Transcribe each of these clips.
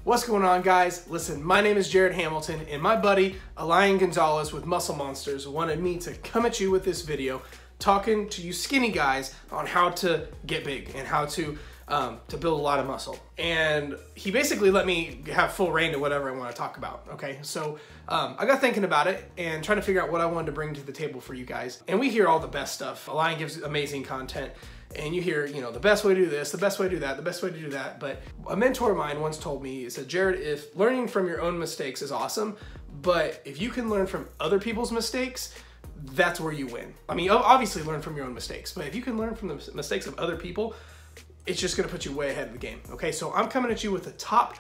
What's going on, guys? Listen, my name is Jared Hamilton, and my buddy Elian Gonzalez with Muscle Monsters wanted me to come at you with this video talking to you skinny guys on how to get big and how to build a lot of muscle. And he basically let me have full reign to whatever I want to talk about, okay? So I got thinking about it and trying to figure out what I wanted to bring to the table for you guys. And we hear all the best stuff. Elian gives amazing content. And you hear, you know, the best way to do this, the best way to do that, the best way to do that. But a mentor of mine once told me, he said, Jared, if learning from your own mistakes is awesome, but if you can learn from other people's mistakes, that's where you win. I mean, obviously learn from your own mistakes, but if you can learn from the mistakes of other people, it's just gonna put you way ahead of the game, okay? So I'm coming at you with the top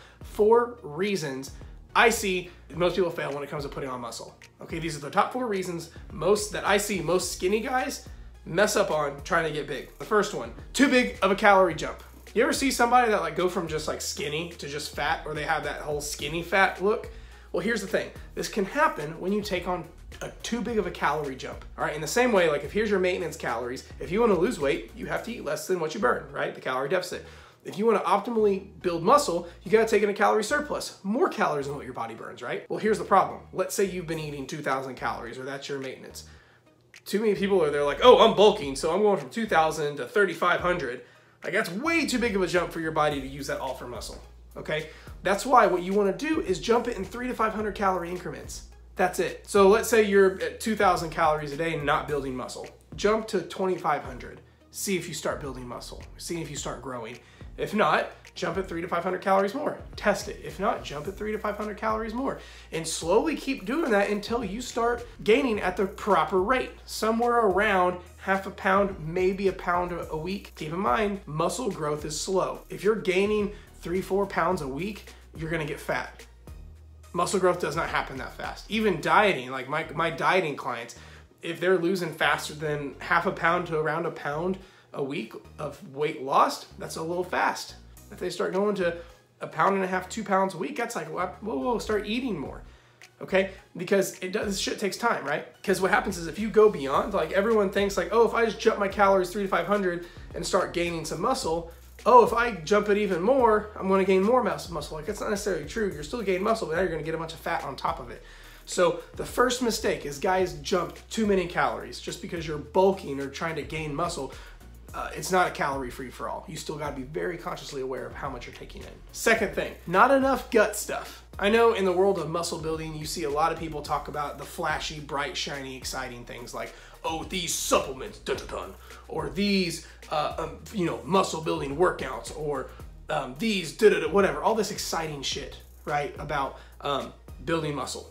4 reasons I see most people fail when it comes to putting on muscle. Okay, these are the top 4 reasons that I see most skinny guys mess up on trying to get big. The first one, too big of a calorie jump. You ever see somebody that go from just skinny to just fat, or they have that whole skinny fat look? Well, here's the thing. This can happen when you take on too big of a calorie jump. All right, in the same way, if here's your maintenance calories, if you want to lose weight, you have to eat less than what you burn, right? The calorie deficit. If you want to optimally build muscle, you got to take in a calorie surplus, more calories than what your body burns, right? Well, here's the problem. Let's say you've been eating 2,000 calories, or that's your maintenance. Too many people they're like, oh, I'm bulking, so I'm going from 2,000 to 3,500. That's way too big of a jump for your body to use that all for muscle, okay? That's why what you wanna do is jump it in 300 to 500 calorie increments. That's it. So let's say you're at 2,000 calories a day and not building muscle. Jump to 2,500. See if you start building muscle. See if you start growing. If not, jump at 300 to 500 calories more. Test it. If not, jump at 300 to 500 calories more. And slowly keep doing that until you start gaining at the proper rate. Somewhere around half a pound, maybe a pound a week. Keep in mind, muscle growth is slow. If you're gaining 3-4 pounds a week, you're gonna get fat. Muscle growth does not happen that fast. Even dieting, like my dieting clients, if they're losing faster than half a pound to around a pound a week of weight lost, that's a little fast. If they start going to 1.5 pounds, 2 pounds a week, that's like, whoa, start eating more, okay? Because this shit takes time, right? Because what happens is if you go beyond, everyone thinks oh, if I just jump my calories 300 to 500 and start gaining some muscle, oh, if I jump it even more, I'm gonna gain more muscle. That's not necessarily true. You're still gaining muscle, but now you're gonna get a bunch of fat on top of it. So the first mistake is guys jump too many calories. Just because you're bulking or trying to gain muscle, it's not a calorie free for all. You still gotta be very consciously aware of how much you're taking in. Second thing, not enough gut stuff. I know in the world of muscle building, you see a lot of people talk about the flashy, bright, shiny, exciting things like, oh, these supplements, dun-dun-dun, or these, muscle building workouts, or these, da-da-da, whatever, all this exciting shit, right, about building muscle.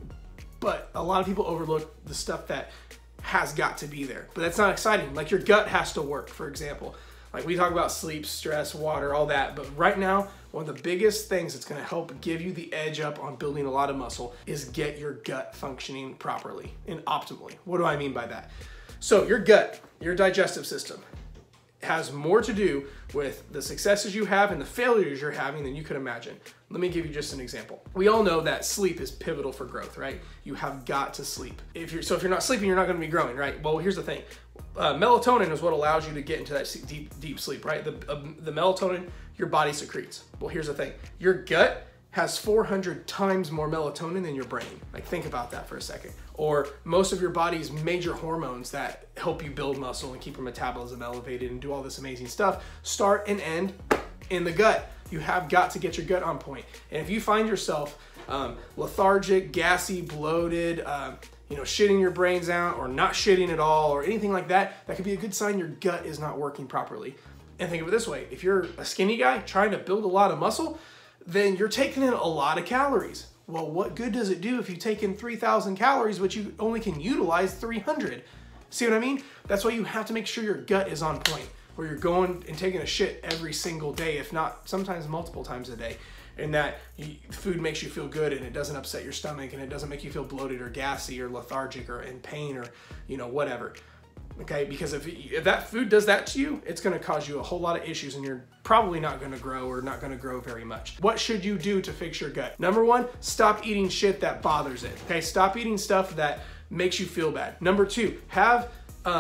But a lot of people overlook the stuff that has got to be there, but that's not exciting. Your gut has to work, for example. We talk about sleep, stress, water, all that, but right now, one of the biggest things that's gonna help give you the edge up on building a lot of muscle is get your gut functioning properly and optimally. What do I mean by that? So your gut, your digestive system, has more to do with the successes you have and the failures you're having than you could imagine. Let me give you just an example. We all know that sleep is pivotal for growth, right? You have got to sleep. If you're not sleeping, you're not gonna be growing, right? Well, here's the thing. Melatonin is what allows you to get into that deep sleep, right? The melatonin your body secretes. Well, here's the thing. Your gut has 400 times more melatonin than your brain. Think about that for a second. Or most of your body's major hormones that help you build muscle and keep your metabolism elevated and do all this amazing stuff start and end in the gut. You have got to get your gut on point. And if you find yourself lethargic, gassy, bloated, shitting your brains out, or not shitting at all, or anything like that, that could be a good sign your gut is not working properly. And think of it this way. If you're a skinny guy trying to build a lot of muscle, then you're taking in a lot of calories. Well, what good does it do if you take in 3,000 calories, but you only can utilize 300? See what I mean? That's why you have to make sure your gut is on point, where you're going and taking a shit every single day, if not sometimes multiple times a day, and that food makes you feel good and it doesn't upset your stomach and it doesn't make you feel bloated or gassy or lethargic or in pain or, whatever. Okay, because if that food does that to you, it's gonna cause you a whole lot of issues and you're probably not gonna grow or not gonna grow very much. What should you do to fix your gut? Number 1, stop eating shit that bothers it, okay? Stop eating stuff that makes you feel bad. Number 2, have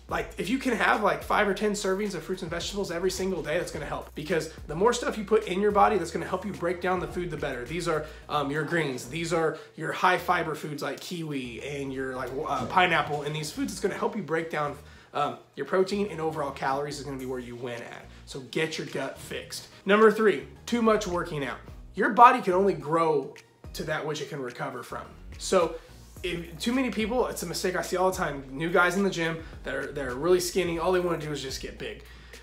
Like if you can have like 5 or 10 servings of fruits and vegetables every single day, that's gonna help, because the more stuff you put in your body that's gonna help you break down the food, the better. These are your greens, these are your high fiber foods like kiwi and your like pineapple, and these foods that's gonna help you break down your protein, and overall calories is gonna be where you win at. So get your gut fixed. Number 3, too much working out. Your body can only grow to that which it can recover from. So if too many people, it's a mistake I see all the time. New guys in the gym that are really skinny, all they want to do is just get big.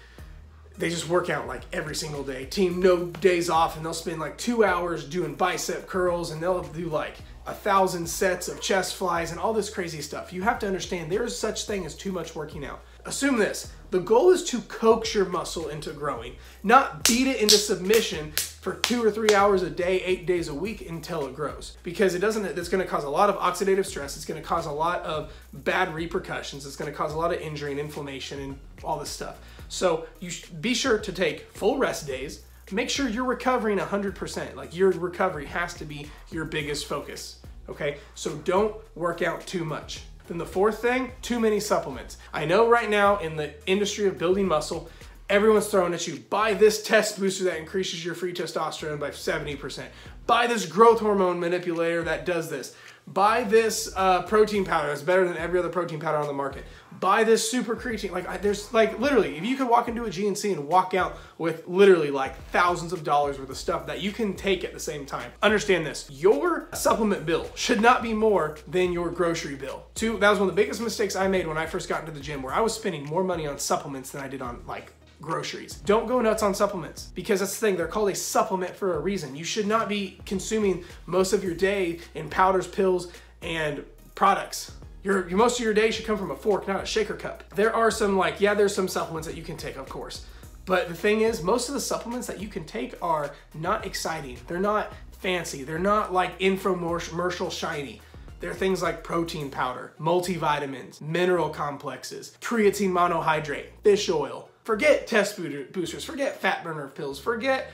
They just work out like every single day. Team no days off, and they'll spend like 2 hours doing bicep curls, and they'll do like 1,000 sets of chest flies and all this crazy stuff. You have to understand there is such thing as too much working out. Assume this, the goal is to coax your muscle into growing, not beat it into submission for 2 or 3 hours a day, 8 days a week until it grows. Because it's gonna cause a lot of oxidative stress, it's gonna cause a lot of bad repercussions, it's gonna cause a lot of injury and inflammation and all this stuff. So you be sure to take full rest days, make sure you're recovering 100%. Like your recovery has to be your biggest focus, okay? So don't work out too much. Then the 4th thing, too many supplements. I know right now in the industry of building muscle, everyone's throwing at you, buy this test booster that increases your free testosterone by 70%. Buy this growth hormone manipulator that does this. Buy this protein powder that's better than every other protein powder on the market. Buy this super creatine. Like there's like literally, if you could walk into a GNC and walk out with literally like thousands of dollars worth of stuff that you can take at the same time. Understand this, your supplement bill should not be more than your grocery bill. That was one of the biggest mistakes I made when I first got into the gym, where I was spending more money on supplements than I did on like groceries. Don't go nuts on supplements, because that's the thing, they're called a supplement for a reason. You should not be consuming most of your day in powders, pills, and products. Most of your day should come from a fork, not a shaker cup. There are some there's some supplements that you can take, of course. But the thing is, most of the supplements that you can take are not exciting. They're not fancy. They're not like infomercial shiny. They're things like protein powder, multivitamins, mineral complexes, creatine monohydrate, fish oil. Forget test boosters, forget fat burner pills, forget,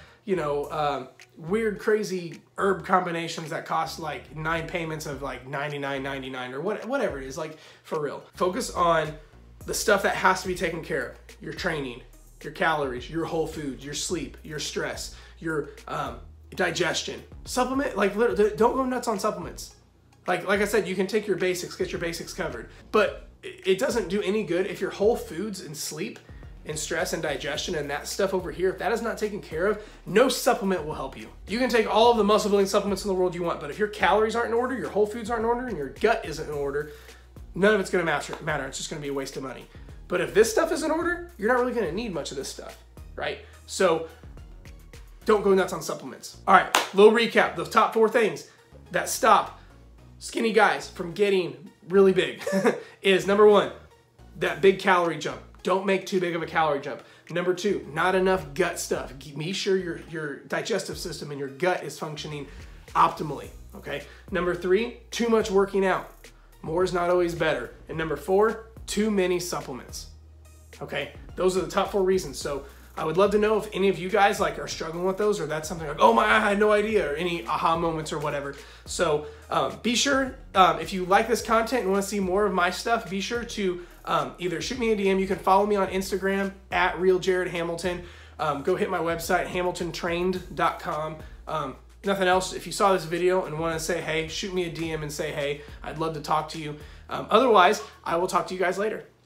weird crazy herb combinations that cost like 9 payments of like $99.99 or whatever it is, like for real. Focus on the stuff that has to be taken care of. Your training, your calories, your whole foods, your sleep, your stress, your digestion. Supplement, like literally, don't go nuts on supplements. Like I said, you can take your basics, get your basics covered, but it doesn't do any good if your whole foods and sleep and stress and digestion and that stuff over here, if that is not taken care of, no supplement will help you. You can take all of the muscle building supplements in the world you want, but if your calories aren't in order, your whole foods aren't in order, and your gut isn't in order, none of it's gonna matter. It's just gonna be a waste of money. But if this stuff is in order, you're not really gonna need much of this stuff, right? So don't go nuts on supplements. All right, little recap. The top 4 things that stop skinny guys from getting really big is number 1, that big calorie jump. Don't make too big of a calorie jump. Number 2, not enough gut stuff. Be sure your digestive system and your gut is functioning optimally, okay? Number 3, too much working out. More is not always better. And number 4, too many supplements, okay? Those are the top 4 reasons. So I would love to know if any of you guys are struggling with those, or that's something like, oh my, I had no idea, or any aha moments or whatever. So be sure, if you like this content and want to see more of my stuff, be sure to either shoot me a DM. You can follow me on Instagram at RealJaredHamilton. Go hit my website, hamiltontrained.com. Nothing else. If you saw this video and want to say hey, shoot me a DM and say hey. I'd love to talk to you. Otherwise, I will talk to you guys later.